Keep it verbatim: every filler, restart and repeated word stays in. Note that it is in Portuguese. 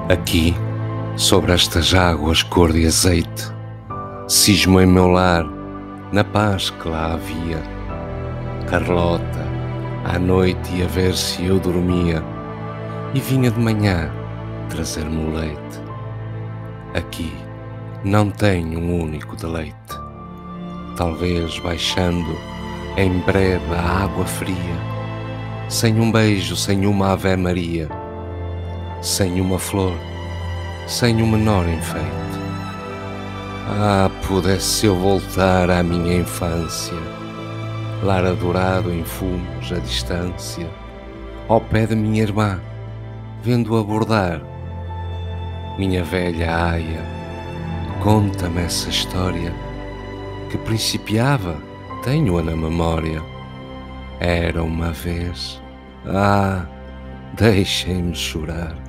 Aqui, sobre estas águas cor de azeite, cismo em meu lar, na paz que lá havia. Carlota, à noite ia ver se eu dormia, e vinha de manhã trazer-me o leite. Aqui não tenho um único deleite. Talvez baixando em breve a água fria, sem um beijo, sem uma Ave Maria, sem uma flor, sem um menor enfeite. Ah, pudesse eu voltar à minha infância, lar adorado em fumos à distância, ao pé de minha irmã, vendo-a bordar. Minha velha aia, conta-me essa história, que principiava, tenho-a na memória. Era uma vez, ah, deixem-me chorar.